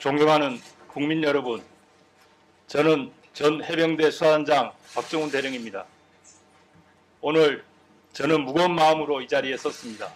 존경하는 국민 여러분, 저는 전 해병대 수사단장 박정훈 대령입니다. 오늘 저는 무거운 마음으로 이 자리에 섰습니다.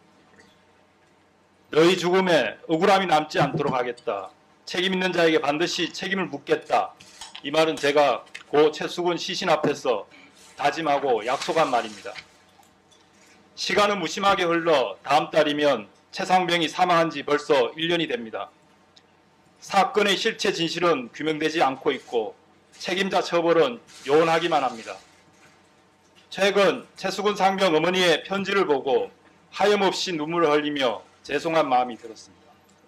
너희 죽음에 억울함이 남지 않도록 하겠다. 책임 있는 자에게 반드시 책임을 묻겠다. 이 말은 제가 고 최수근 시신 앞에서 다짐하고 약속한 말입니다. 시간은 무심하게 흘러 다음 달이면 최상병이 사망한 지 벌써 1년이 됩니다. 사건의 실체 진실은 규명되지 않고 있고 책임자 처벌은 요원하기만 합니다. 최근 최수근 상병 어머니의 편지를 보고 하염없이 눈물을 흘리며 죄송한 마음이 들었습니다.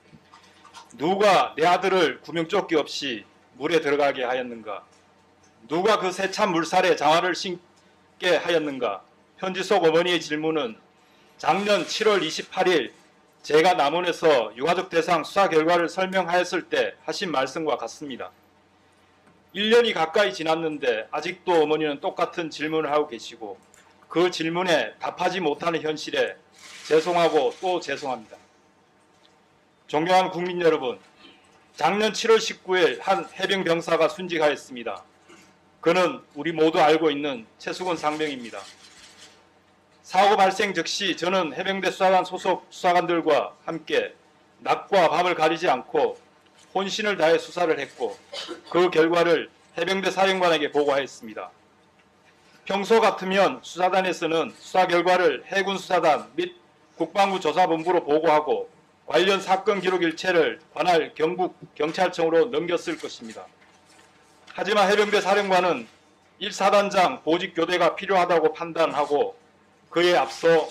누가 내 아들을 구명조끼 없이 물에 들어가게 하였는가? 누가 그 세찬 물살에 장화를 신게 하였는가? 편지 속 어머니의 질문은 작년 7월 28일 제가 남원에서 유가족 대상 수사 결과를 설명하였을 때 하신 말씀과 같습니다. 1년이 가까이 지났는데 아직도 어머니는 똑같은 질문을 하고 계시고 그 질문에 답하지 못하는 현실에 죄송하고 또 죄송합니다. 존경하는 국민 여러분, 작년 7월 19일 한 해병 병사가 순직하였습니다. 그는 우리 모두 알고 있는 최수근 상병입니다. 사고 발생 즉시 저는 해병대 수사관 소속 수사관들과 함께 낮과 밤을 가리지 않고 혼신을 다해 수사를 했고 그 결과를 해병대 사령관에게 보고하였습니다. 평소 같으면 수사단에서는 수사 결과를 해군수사단 및 국방부 조사본부로 보고하고 관련 사건 기록 일체를 관할 경북경찰청으로 넘겼을 것입니다. 하지만 해병대 사령관은 1사단장 보직 교대가 필요하다고 판단하고 그에 앞서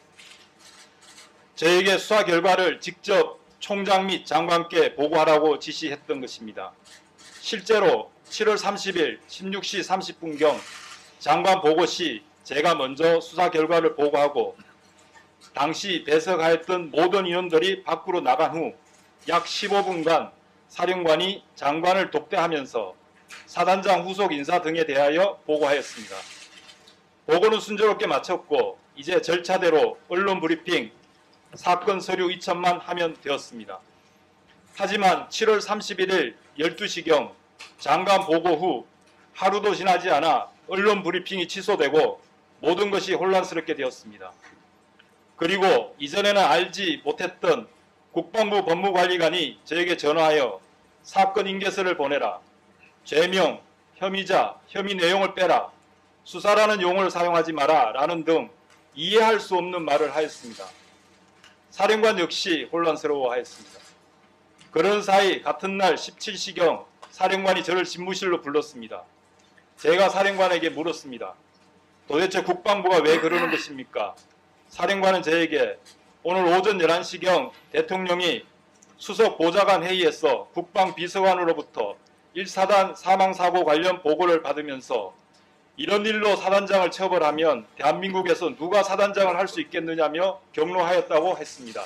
저에게 수사 결과를 직접 총장 및 장관께 보고하라고 지시했던 것입니다. 실제로 7월 30일 16시 30분경 장관 보고 시 제가 먼저 수사 결과를 보고하고 당시 배석하였던 모든 인원들이 밖으로 나간 후 약 15분간 사령관이 장관을 독대하면서 사단장 후속 인사 등에 대하여 보고하였습니다. 보고는 순조롭게 마쳤고 이제 절차대로 언론 브리핑, 사건 서류 2천만 하면 되었습니다. 하지만 7월 31일 12시경 장관 보고 후 하루도 지나지 않아 언론 브리핑이 취소되고 모든 것이 혼란스럽게 되었습니다. 그리고 이전에는 알지 못했던 국방부 법무관리관이 저에게 전화하여 사건 인계서를 보내라, 죄명, 혐의자, 혐의 내용을 빼라, 수사라는 용어를 사용하지 마라 라는 등 이해할 수 없는 말을 하였습니다. 사령관 역시 혼란스러워하였습니다. 그런 사이 같은 날 17시경 사령관이 저를 집무실로 불렀습니다. 제가 사령관에게 물었습니다. 도대체 국방부가 왜 그러는 것입니까? 사령관은 저에게 오늘 오전 11시경 대통령이 수석 보좌관 회의에서 국방비서관으로부터 1사단 사망사고 관련 보고를 받으면서 이런 일로 사단장을 처벌하면 대한민국에서 누가 사단장을 할 수 있겠느냐며 경로하였다고 했습니다.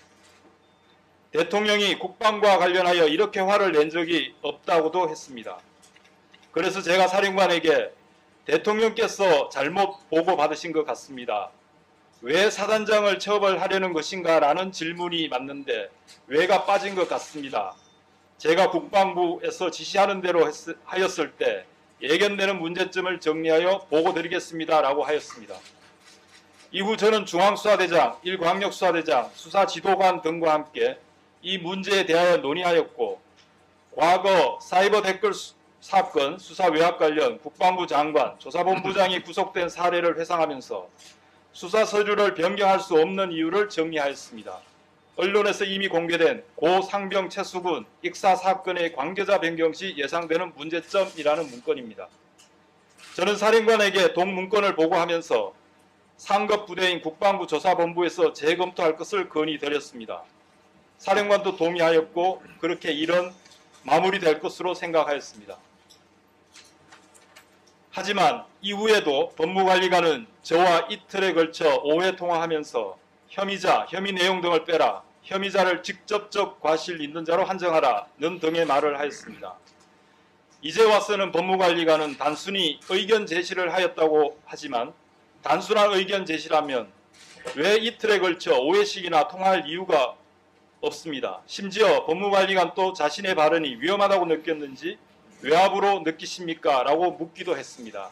대통령이 국방과 관련하여 이렇게 화를 낸 적이 없다고도 했습니다. 그래서 제가 사령관에게 대통령께서 잘못 보고받으신 것 같습니다. 왜 사단장을 처벌하려는 것인가 라는 질문이 맞는데 왜가 빠진 것 같습니다. 제가 국방부에서 지시하는 대로 하였을 때 예견되는 문제점을 정리하여 보고드리겠습니다 라고 하였습니다. 이후 저는 중앙수사대장, 1광역수사대장, 수사지도관 등과 함께 이 문제에 대하여 논의하였고 과거 사이버 댓글 사건 수사 외압 관련 국방부 장관, 조사본부장이 구속된 사례를 회상하면서 수사 서류를 변경할 수 없는 이유를 정리하였습니다. 언론에서 이미 공개된 고 상병 최수근 익사 사건의 관계자 변경 시 예상되는 문제점이라는 문건입니다. 저는 사령관에게 동문건을 보고하면서 상급 부대인 국방부 조사본부에서 재검토할 것을 건의드렸습니다. 사령관도 동의하였고 그렇게 일은 마무리될 것으로 생각하였습니다. 하지만 이후에도 법무관리관은 저와 이틀에 걸쳐 5회 통화하면서 혐의자, 혐의 내용 등을 빼라, 혐의자를 직접적 과실 있는 자로 한정하라는 등의 말을 하였습니다. 이제 와서는 법무관리관은 단순히 의견 제시를 하였다고 하지만 단순한 의견 제시라면 왜 이틀에 걸쳐 5회씩이나 통화할 이유가 없습니다. 심지어 법무관리관도 자신의 발언이 위험하다고 느꼈는지 외압으로 느끼십니까? 라고 묻기도 했습니다.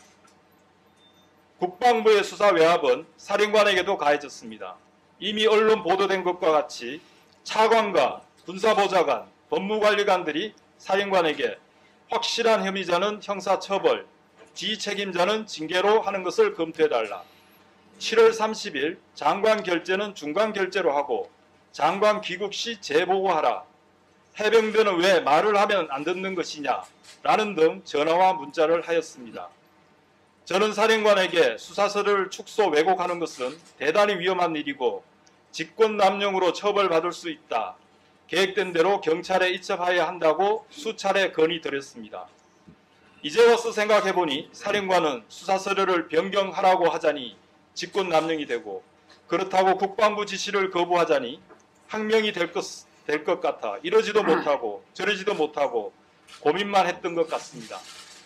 국방부의 수사 외압은 사령관에게도 가해졌습니다. 이미 언론 보도된 것과 같이 차관과 군사보좌관, 법무관리관들이 사령관에게 확실한 혐의자는 형사처벌, 지책임자는 징계로 하는 것을 검토해달라. 7월 30일 장관 결재는 중간 결재로 하고 장관 귀국 시 재보고하라. 해병대는 왜 말을 하면 안 듣는 것이냐? 라는 등 전화와 문자를 하였습니다. 저는 사령관에게 수사서를 축소 왜곡하는 것은 대단히 위험한 일이고 직권남용으로 처벌받을 수 있다. 계획된 대로 경찰에 이첩하여야 한다고 수차례 건의드렸습니다. 이제 와서 생각해보니 사령관은 수사서류를 변경하라고 하자니 직권남용이 되고 그렇다고 국방부 지시를 거부하자니 항명이 될 것 같아 이러지도 못하고 저러지도 못하고 고민만 했던 것 같습니다.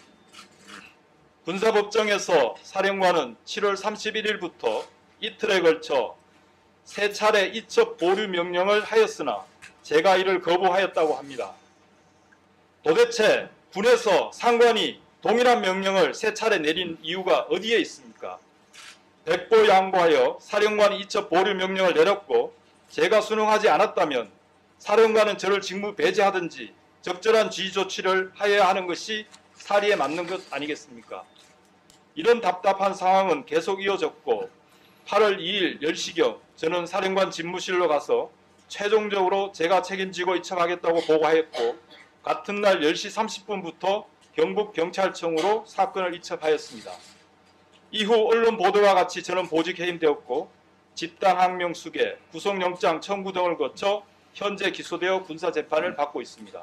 군사법정에서 사령관은 7월 31일부터 이틀에 걸쳐 3차례 이첩 보류 명령을 하였으나 제가 이를 거부하였다고 합니다. 도대체 군에서 상관이 동일한 명령을 3차례 내린 이유가 어디에 있습니까? 백보양보하여 사령관이 이첩 보류 명령을 내렸고 제가 순응하지 않았다면 사령관은 저를 직무 배제하든지 적절한 지휘 조치를 하여야 하는 것이 사리에 맞는 것 아니겠습니까? 이런 답답한 상황은 계속 이어졌고 8월 2일 10시경 저는 사령관 집무실로 가서 최종적으로 제가 책임지고 이첩하겠다고 보고하였고 같은 날 10시 30분부터 경북경찰청으로 사건을 이첩하였습니다. 이후 언론 보도와 같이 저는 보직 해임되었고 집단 항명수계, 구속영장 청구 등을 거쳐 현재 기소되어 군사재판을 받고 있습니다.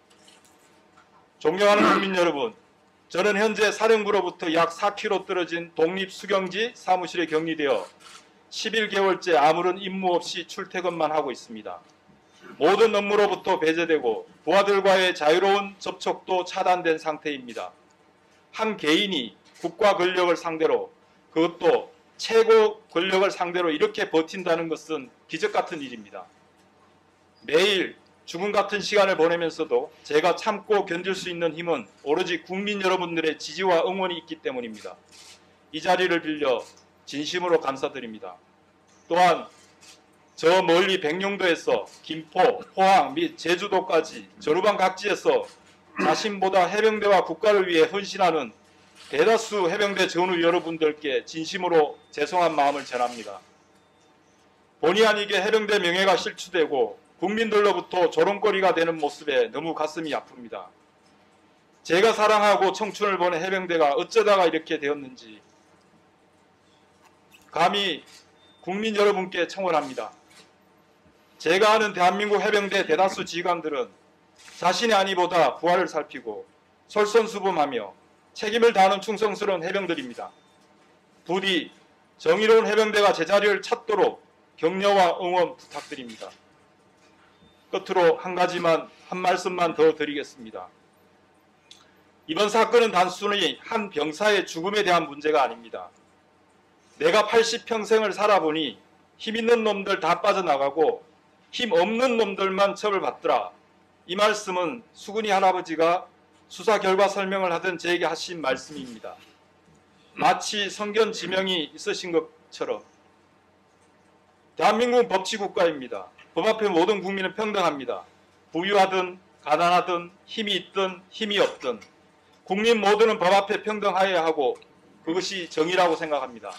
존경하는 국민 여러분, 저는 현재 사령부로부터 약 4km 떨어진 독립수경지 사무실에 격리되어 11개월째 아무런 임무 없이 출퇴근만 하고 있습니다. 모든 업무로부터 배제되고 부하들과의 자유로운 접촉도 차단된 상태입니다. 한 개인이 국가 권력을 상대로, 그것도 최고 권력을 상대로 이렇게 버틴다는 것은 기적 같은 일입니다. 매일 죽음 같은 시간을 보내면서도 제가 참고 견딜 수 있는 힘은 오로지 국민 여러분들의 지지와 응원이 있기 때문입니다. 이 자리를 빌려 진심으로 감사드립니다. 또한 저 멀리 백령도에서 김포, 포항 및 제주도까지 전후방 각지에서 자신보다 해병대와 국가를 위해 헌신하는 대다수 해병대 전우 여러분들께 진심으로 죄송한 마음을 전합니다. 본의 아니게 해병대 명예가 실추되고 국민들로부터 조롱거리가 되는 모습에 너무 가슴이 아픕니다. 제가 사랑하고 청춘을 보낸 해병대가 어쩌다가 이렇게 되었는지 감히 국민 여러분께 청원합니다. 제가 아는 대한민국 해병대 대다수 지휘관들은 자신의 안위보다 부하를 살피고 솔선수범하며 책임을 다하는 충성스러운 해병들입니다. 부디 정의로운 해병대가 제자리를 찾도록 격려와 응원 부탁드립니다. 끝으로 한 말씀만 더 드리겠습니다. 이번 사건은 단순히 한 병사의 죽음에 대한 문제가 아닙니다. 내가 80평생을 살아보니 힘 있는 놈들 다 빠져나가고 힘 없는 놈들만 처벌받더라. 이 말씀은 수근이 할아버지가 수사 결과 설명을 하던 저에게 하신 말씀입니다. 마치 성견 지명이 있으신 것처럼 대한민국은 법치국가입니다. 법 앞에 모든 국민은 평등합니다. 부유하든 가난하든 힘이 있든 힘이 없든 국민 모두는 법 앞에 평등하여야 하고 그것이 정의라고 생각합니다.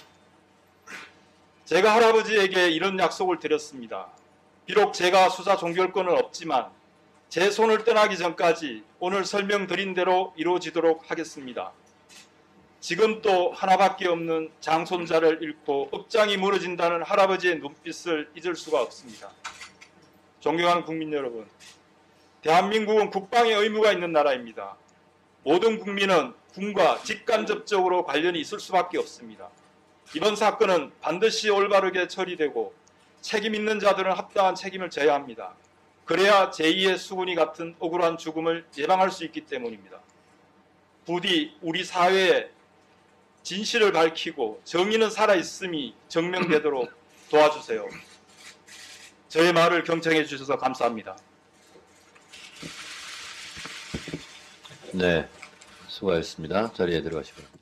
제가 할아버지에게 이런 약속을 드렸습니다. 비록 제가 수사 종결권은 없지만 제 손을 떠나기 전까지 오늘 설명드린 대로 이루어지도록 하겠습니다. 지금 또 하나밖에 없는 장손자를 잃고 억장이 무너진다는 할아버지의 눈빛을 잊을 수가 없습니다. 존경하는 국민 여러분, 대한민국은 국방의 의무가 있는 나라입니다. 모든 국민은 군과 직간접적으로 관련이 있을 수밖에 없습니다. 이번 사건은 반드시 올바르게 처리되고 책임 있는 자들은 합당한 책임을 져야 합니다. 그래야 제2의 수근이 같은 억울한 죽음을 예방할 수 있기 때문입니다. 부디 우리 사회에 진실을 밝히고 정의는 살아있음이 증명되도록 도와주세요. 저의 말을 경청해 주셔서 감사합니다. 네, 수고하셨습니다. 자리에 들어가시고.